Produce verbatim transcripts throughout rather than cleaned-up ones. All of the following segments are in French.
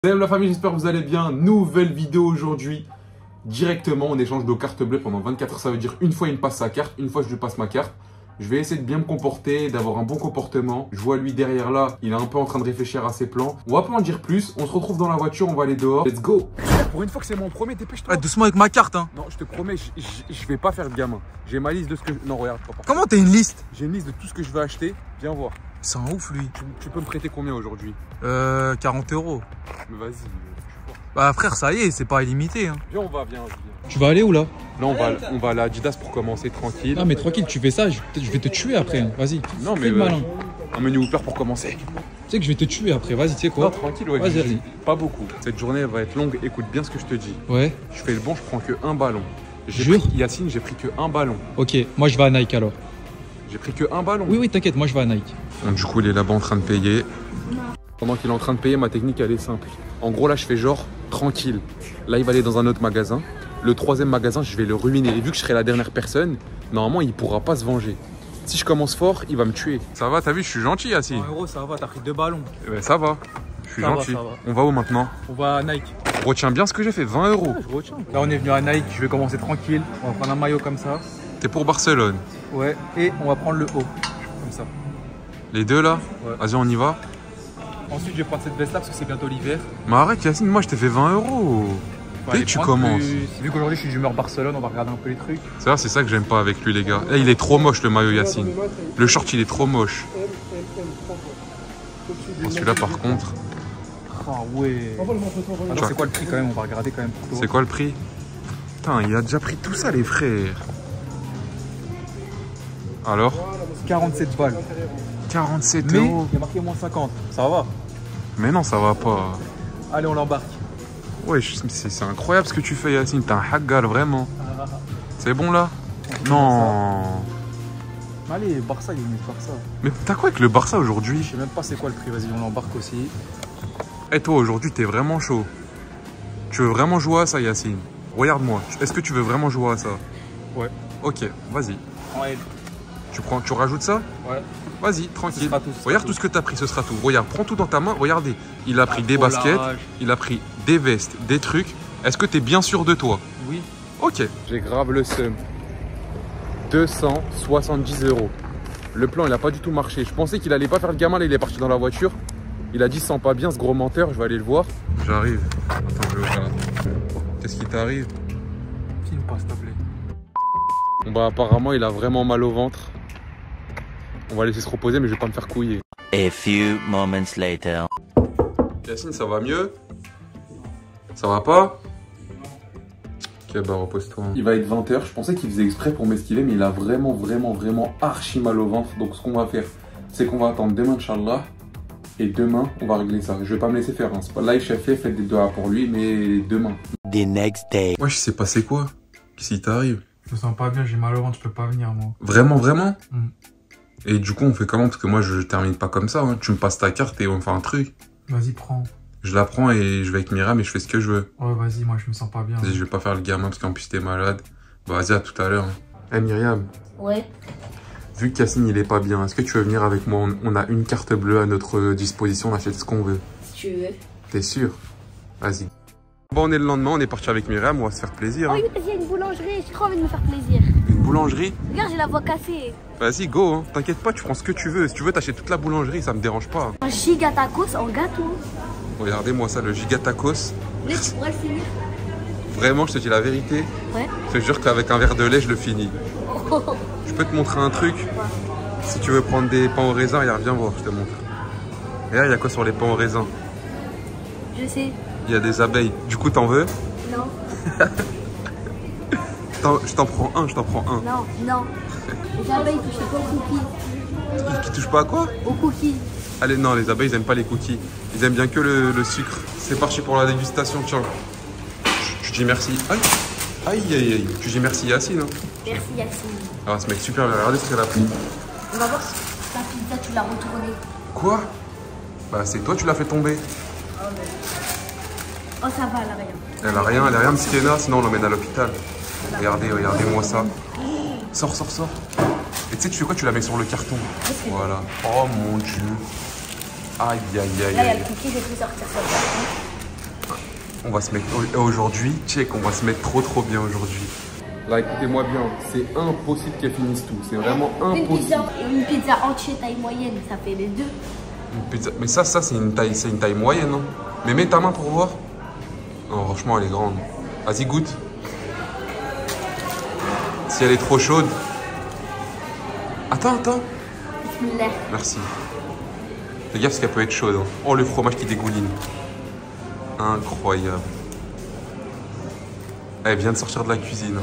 Salut la famille, j'espère que vous allez bien. Nouvelle vidéo aujourd'hui. Directement, on échange nos cartes bleues pendant vingt-quatre heures. Ça veut dire une fois il me passe sa carte, une fois je lui passe ma carte. Je vais essayer de bien me comporter, d'avoir un bon comportement. Je vois lui derrière là, il est un peu en train de réfléchir à ses plans. On va pas en dire plus. On se retrouve dans la voiture, on va aller dehors. Let's go. Pour une fois que c'est mon premier, dépêche-toi. Ouais, doucement avec ma carte, hein. Non, je te promets, je, je, je vais pas faire de gamin. J'ai ma liste de ce que... Je... Non, regarde, pas. Comment t'as une liste? J'ai une liste de tout ce que je veux acheter. Viens voir. C'est un ouf, lui. Tu, tu peux me prêter combien aujourd'hui? Euh, quarante euros. Mais vas-y. Bah frère, ça y est, c'est pas illimité, hein. Viens, on va, viens, viens. Tu vas aller où là? Là, on va, on va à la Adidas pour commencer tranquille. Non mais tranquille, tu fais ça, je, je vais te tuer après, hein. Vas-y. Non mais... Fais le malin. Un menu Whopper pour commencer. Tu sais que je vais te tuer après, vas-y, tu sais quoi? Non, tranquille, ouais. Vas-y, vas-y. Pas beaucoup. Cette journée, elle va être longue. Écoute bien ce que je te dis. Ouais. Je fais le bon, je prends que un ballon. Jure? Pris, Yacine, j'ai pris que un ballon. Ok, moi je vais à Nike alors. J'ai pris que un ballon. Oui, oui, t'inquiète, moi je vais à Nike. Donc, du coup, il est là-bas en train de payer. Pendant qu'il est en train de payer, ma technique, elle est simple. En gros, là, je fais genre tranquille. Là, il va aller dans un autre magasin. Le troisième magasin, je vais le ruiner. Et vu que je serai la dernière personne, normalement, il pourra pas se venger. Si je commence fort, il va me tuer. Ça va, t'as vu, je suis gentil, Yacine. En euros, ça va, t'as pris deux ballons. Eh ben, ça va. Je suis Ça va, gentil. ça va. On va où maintenant? On va à Nike. Retiens bien ce que j'ai fait, vingt euros. Ouais, je retiens. Là, on est venu à Nike, je vais commencer tranquille. On va prendre un maillot comme ça. T'es pour Barcelone. Ouais, et on va prendre le haut. Comme ça. Les deux là? Ouais. Vas-y, on y va. Ensuite, je vais prendre cette veste là parce que c'est bientôt l'hiver. Mais arrête, Yacine, moi je t'ai fait vingt euros. Faut Dès aller que tu prendre commences. plus- Vu qu'aujourd'hui je suis d'humeur Barcelone, on va regarder un peu les trucs. C'est vrai, c'est ça que j'aime pas avec lui, les gars. Eh, il est trop moche le maillot Yacine. Le short, il est trop moche. Bon, celui-là, par contre, Ah ouais. Alors c'est quoi le prix quand même? On va regarder quand même pour toi. c'est quoi le prix? Putain, il a déjà pris tout ça, les frères. Alors? quarante-sept balles. quarante-sept Mais euros. il y a marqué moins cinquante. Ça va. Mais non, ça va pas. Allez, on l'embarque. Ouais, je- c'est c'est incroyable ce que tu fais, Yacine. T'es un haggal, vraiment. C'est bon là? Non. Allez, Barça, il est venu faire ça. Mais t'as quoi avec le Barça aujourd'hui? Je sais même pas c'est quoi le prix. Vas-y, on l'embarque aussi. Et toi, aujourd'hui, t'es vraiment chaud. Tu veux vraiment jouer à ça, Yacine? Regarde-moi. Est-ce que tu veux vraiment jouer à ça? Ouais. Ok, vas-y. En L. Tu, prends, tu rajoutes ça? Ouais. Vas-y, tranquille. Ce sera tout, ce sera Regarde tout. tout ce que t'as pris, ce sera tout. Regarde, prends tout dans ta main. Regardez. Il a pris Ah, des oh, baskets, la vache. il a pris des vestes, des trucs. Est-ce que t'es bien sûr de toi? Oui. Ok. J'ai grave le seum. deux cent soixante-dix euros. Le plan, il a pas du tout marché. Je pensais qu'il allait pas faire le gamin, là, il est parti dans la voiture. Il a dit, sent pas bien ce gros menteur, je vais aller le voir. J'arrive. Attends, je vais ouvrir la... Qu'est-ce qui t'arrive? Filme pas, s'il te plaît. Bon bah apparemment, il a vraiment mal au ventre. On va laisser se reposer, mais je vais pas me faire couiller. A few moments later. Yacine, ça va mieux? Ça va pas? Ok, bah repose-toi. Il va être vingt heures. Je pensais qu'il faisait exprès pour m'esquiver, mais il a vraiment, vraiment, vraiment archi mal au ventre. Donc ce qu'on va faire, c'est qu'on va attendre demain, Inch'Allah. Et demain, on va régler ça. Je vais pas me laisser faire. Hein. C'est pas live, chef, faites des doigts pour lui, mais demain. The next day. Ouais, je sais passé quoi? Qu'est-ce qui t'arrive? Je me sens pas bien, j'ai mal au ventre, je peux pas venir moi. Vraiment, vraiment? Mm. Et du coup, on fait comment? Parce que moi, je termine pas comme ça. Hein. Tu me passes ta carte et on fait un truc. Vas-y, prends. Je la prends et je vais avec Myriam et je fais ce que je veux. Ouais, vas-y, moi je me sens pas bien. Vas-y, je vais pas faire le gamin parce qu'en plus t'es malade. Bah vas-y, à tout à l'heure. Eh hey, Myriam, Ouais. vu que Yacine il est pas bien, est-ce que tu veux venir avec moi? on, on a une carte bleue à notre disposition, on achète ce qu'on veut. Si tu veux. T'es sûr? Vas-y. Bon, on est le lendemain, on est parti avec Myriam, on va se faire plaisir. Oh, Hein. il y a une boulangerie, j'ai trop envie de me faire plaisir. Une boulangerie? Regarde, j'ai la voix cassée. Vas-y, go, hein. T'inquiète pas, tu prends ce que tu veux. Si tu veux, t'achètes toute la boulangerie, ça me dérange pas. Un giga tacos en gâteau. Regardez-moi ça, le giga tacos. Là, tu pourrais le finir. Vraiment, je te dis la vérité. Ouais. Je te jure qu'avec un verre de lait, je le finis. Oh. Je peux te montrer un truc. Si tu veux prendre des pains au raisin, regarde, viens voir, je te montre. Regarde, il y a quoi sur les pains au raisin? Je sais. Il y a des abeilles. Du coup, t'en veux? Non. Je t'en prends un, je t'en prends un. Non, non. Les abeilles touchent pas aux cookies. Qui, qui touche pas à quoi? Aux cookies. Allez, non, les abeilles, ils aiment pas les cookies. Ils aiment bien que le, le sucre. C'est parti pour la dégustation, tiens. Tu, tu dis merci. Aïe, aïe, aïe, aïe. Tu dis merci Yacine. Hein. Merci Yacine. Ah, ce mec super, regardez ce qu'elle a pris. On va voir si ta pizza, tu l'as retournée. Quoi? Bah, c'est toi, tu l'as fait tomber. Oh, ça va, elle a rien. Elle a rien, elle a rien, Mskena, sinon on l'emmène à l'hôpital. Regardez, regardez-moi ça. Sors, sors, sors. Et tu sais, tu fais quoi? Tu la mets sur le carton. Voilà. Oh mon dieu. Aïe, aïe, aïe, Là, il y a aïe. le cookie, je vais plus sortir ça. On va se mettre aujourd'hui, check, on va se mettre trop trop bien aujourd'hui. Là, écoutez-moi bien, c'est impossible qu'elle finisse tout. C'est vraiment impossible. Une pizza, une pizza entière taille moyenne, ça fait les deux. Une pizza... Mais ça, ça c'est une taille, c'est une taille moyenne. Hein. Mais mets ta main pour voir. Non, franchement, elle est grande. Vas-y, goûte. Si elle est trop chaude. Attends, attends. Bismillah. Merci. Fais gaffe parce qu'elle peut être chaude. Hein. Oh, le fromage qui dégouline. Incroyable. Elle vient de sortir de la cuisine.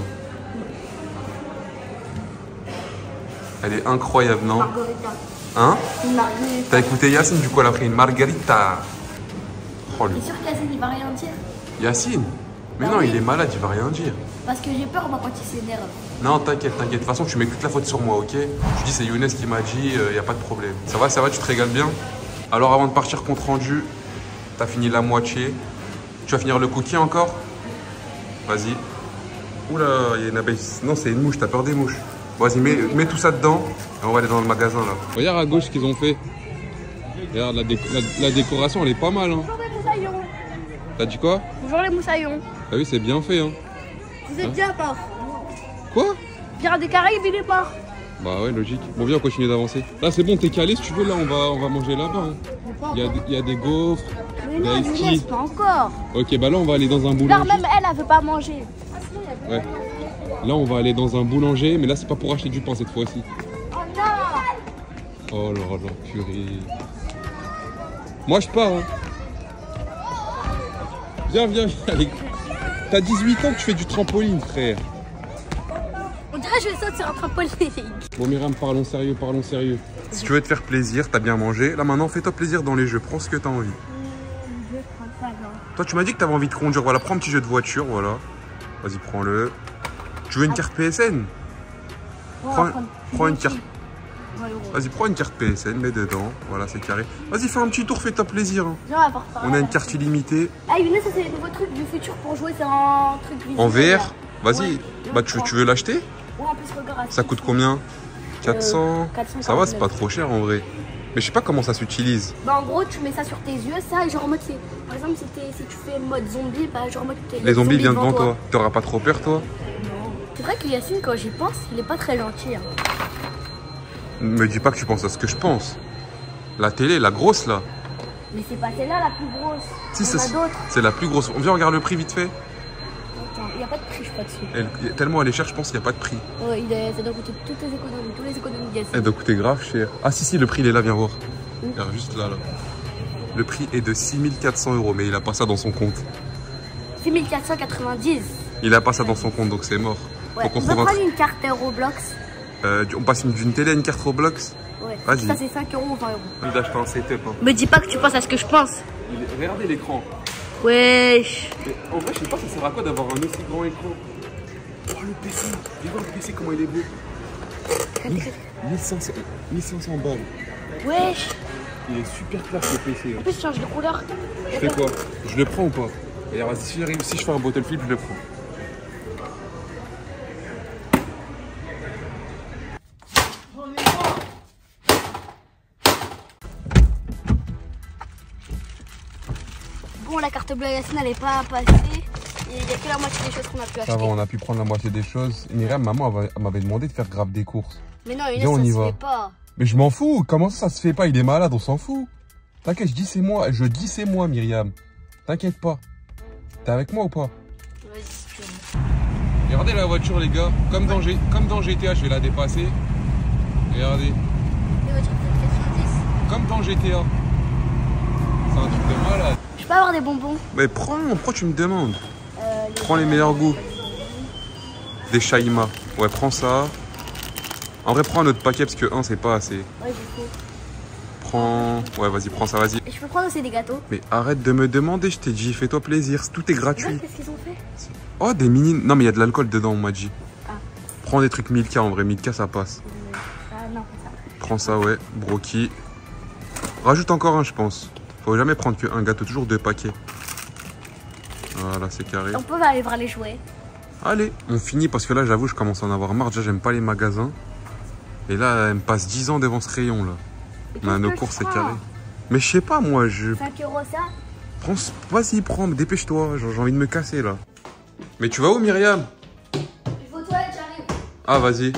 Elle est incroyable, non? Margarita. Hein? Une margarita. T'as écouté Yacine, du coup, elle a pris une margarita. Oh, lui. T'es sûr que Yacine, il va rien dire? Yacine? Mais Ah non, oui. il est malade, il va rien dire. Parce que j'ai peur, moi, quand il s'énerve. Non, t'inquiète, t'inquiète. De toute façon, tu mets toute la faute sur moi, ok? Tu dis, c'est Younes qui m'a dit, il euh, n'y a pas de problème. Ça va, ça va, tu te régales bien? Alors, avant de partir compte rendu, t'as fini la moitié. Tu vas finir le cookie encore? Vas-y. Oula, il y a une abeille. Non, c'est une mouche, t'as peur des mouches. Vas-y, mets, mets tout ça dedans et on va aller dans le magasin là. Regarde à gauche ce qu'ils ont fait. Regarde, la, déco la, la décoration elle est pas mal. Hein. Bonjour les moussaillons. T'as dit quoi? Bonjour les moussaillons. Ah oui, c'est bien fait. Hein. Vous êtes Hein? bien mort. Quoi? Pirates des Caraïbes, il est mort. Bah ouais, logique. Bon, viens, on continue d'avancer. Là, c'est bon, t'es calé si tu veux. Là, on va, on va manger là-bas. Hein. Il, y a, il y a des gaufres. Mais non, Younes, pas encore. Ok, bah là, on va aller dans un boulanger. Là, même elle, elle veut pas manger. Ouais. Là, on va aller dans un boulanger, mais là, c'est pas pour acheter du pain cette fois-ci. Oh non. Oh là là, purée. Moi, je pars. Hein. Viens, viens, viens. Allez. T'as dix-huit ans que tu fais du trampoline, frère. On dirait que je vais sauter sur un trampoline. Bon, Myriam, parlons sérieux, parlons sérieux. Si tu veux te faire plaisir, t'as bien mangé. Là, maintenant, fais-toi plaisir dans les jeux. Prends ce que t'as envie. Je prends pas, non. Toi, tu m'as dit que t'avais envie de conduire. Voilà, prends un petit jeu de voiture, voilà. Vas-y, prends-le. Tu veux une carte P S N? On va Prends, prendre prends une vingt carte. euros. Vas-y, prends une carte P S N, mets dedans. Voilà, c'est carré. Vas-y, fais un petit tour, fais-toi plaisir. Hein. Viens, on va voir par On là. a une carte illimitée. Ah, Younes, ça c'est le nouveau truc du futur pour jouer, c'est un truc visuel. En V R. là. Vas-y. Ouais, Bah, tu, tu veux l'acheter? Ouais, en plus, regarde. Ça coûte combien? quatre cents. quatre cent Ça va, c'est pas quarante-neuf. trop cher en vrai. Mais je sais pas comment ça s'utilise. Bah, en gros, tu mets ça sur tes yeux, ça, et genre en mode, c'est- par exemple, si, t'es- si tu fais mode zombie, bah, genre en mode. t'es- Les zombies viennent devant toi. T'auras pas trop peur, toi? C'est vrai que Yacine, quand j'y pense, il est pas très gentil. Hein. Me dis pas que tu penses à ce que je pense. La télé, la grosse là. Mais c'est pas celle-là la plus grosse. Si, Il y en a c'est d'autres. c'est la plus grosse. On vient regarder le prix vite fait. Attends, il n'y a pas de prix, je crois, dessus. Elle- tellement elle est chère, je pense qu'il n'y a pas de prix. Ouais, il est, ça doit coûter toutes les économies, tous les économies de Yacine. Elle doit coûter grave cher. Ah si, si, le prix il est là, viens voir. Regarde, juste là, là. Le prix est de six mille quatre cents euros, mais il a pas ça dans son compte. six mille quatre cent quatre-vingt-dix. Il a pas ça dans son compte, donc c'est mort. Ouais, Faut qu'on on peut trouve un prendre truc. une carte Roblox. Euh, on passe une- d'une télé à une carte Roblox. Ouais, Vas-y. ça c'est cinq euros ou vingt euros. Il a acheté un setup. Hein. Me dis pas que tu penses à ce que je pense. Il est- Regardez l'écran. Wesh. Mais en vrai, je sais pas, ça sert à quoi d'avoir un aussi grand écran. Oh, le P C. Viens voir le P C, comment il est beau. mille cinq cents, mille cinq cents balles. Wesh. Il est super classe le P C. En Hein. plus, tu changes de couleur. Je fais quoi? Je le prends ou pas? Regarde, vas-y, si j'arrive, si je fais un bottle flip, je le prends. Bon, la carte bleue à Yacine, elle est pas passée. Il n'y a que la moitié des choses qu'on a pu acheter. Ça va, on a pu prendre la moitié des choses. Myriam, maman elle m'avait demandé de faire grave des courses. Mais non, Younes, Viens, on ça y se va. fait pas. Mais je m'en fous, comment ça, ça se fait pas? Il est malade, on s'en fout. T'inquiète, je dis c'est moi, je dis c'est moi, Myriam. T'inquiète pas. T'es avec moi ou pas? Vas-y, si tu veux. Regardez la voiture, les gars. Comme dans, G... Comme dans G T A, je vais la dépasser. Regardez. Les voitures de quatre-vingt-dix. Comme dans G T A. C'est un truc de malade. Je peux avoir des bonbons? Mais prends, pourquoi tu me demandes? Euh, Prends les meilleurs goûts. Des Shaima. Ouais, prends ça. En vrai, prends un autre paquet parce que un, c'est pas assez. Ouais, du coup. Prends. Ouais, vas-y, prends ça, vas-y. Et je peux prendre aussi des gâteaux? Mais arrête de me demander, je t'ai dit, fais-toi plaisir. Tout est Ouais, gratuit. qu'est-ce qu'ils ont fait? Oh, des mini. Non, mais il y a de l'alcool dedans, on m'a dit. Ah. Prends des trucs Milka, en vrai, Milka, ça passe. Ah non, ça. Prends ça, ouais. Broki. Rajoute encore un, je pense. Faut jamais prendre que un gâteau, toujours deux paquets. Voilà, c'est carré. On peut aller voir les jouets. Allez, on finit parce que là, j'avoue, je commence à en avoir marre. Déjà, j'aime pas les magasins. Et là, elle me passe dix ans devant ce rayon, là. Et On a qu'est-ce nos que courses, je c'est prends? carré. Mais je sais pas, moi, je... cinq euros ça? Prends, vas-y, prends, dépêche-toi, j'ai envie de me casser là. Mais tu vas où, Myriam? Je vais aux toilettes, j'arrive. Ah, vas-y.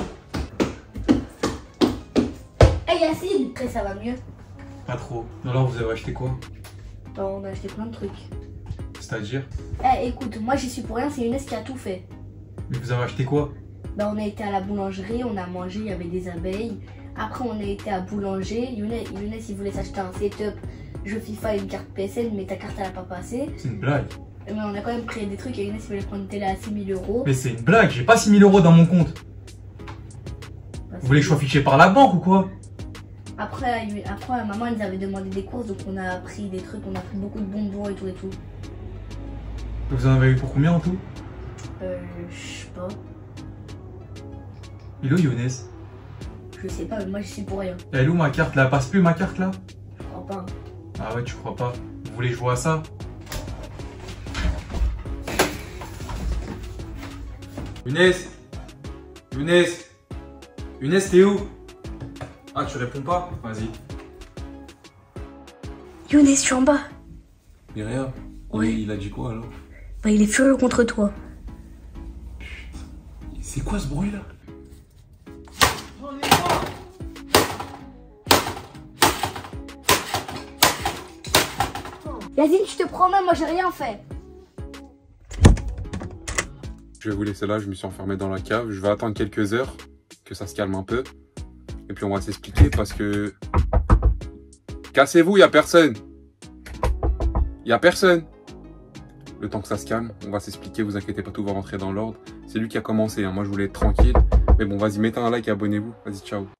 Hey Yacine, après ça va mieux. Pas trop. Alors vous avez acheté quoi? Bah, on a acheté plein de trucs. C'est-à-dire? Eh écoute, moi j'y suis pour rien, c'est Younes qui a tout fait. Mais vous avez acheté quoi? Bah, on a été à la boulangerie, on a mangé, il y avait des abeilles. Après on a été à boulanger, Younes, Younes il voulait s'acheter un setup, jeu FIFA et une carte P S N, mais ta carte elle a pas passé. C'est une blague. Mais on a quand même pris des trucs et Younes il voulait prendre une télé à six mille euros. Mais c'est une blague, j'ai pas six mille euros dans mon compte. Bah, Vous voulez que je sois fiché par la banque ou quoi? Après, après, maman elle nous avait demandé des courses, donc on a pris des trucs, on a pris beaucoup de bonbons et tout et tout. Vous en avez eu pour combien en tout? Euh, je sais pas. Il est où Younes? Je sais pas, mais moi j'y suis pour rien. Elle est où ma carte là? Elle passe plus ma carte là? Je crois pas. Ah ouais, tu crois pas? Vous voulez jouer à ça? Younes Younes Younes, t'es où? Ah, tu réponds pas? Vas-y. Younes, je suis en bas. Myriam, Ouais. il a dit quoi alors? Bah, il est furieux contre toi. C'est quoi ce bruit là? Yacine, je te promets, moi j'ai rien fait. Je vais vous laisser là, je me suis enfermé dans la cave. Je vais attendre quelques heures, que ça se calme un peu. Et puis on va s'expliquer parce que... Cassez-vous, il n'y a personne. Il n'y a personne. Le temps que ça se calme, on va s'expliquer, vous inquiétez pas, tout va rentrer dans l'ordre. C'est lui qui a commencé, hein. Moi je voulais être tranquille. Mais bon, vas-y, mettez un like et abonnez-vous. Vas-y, ciao.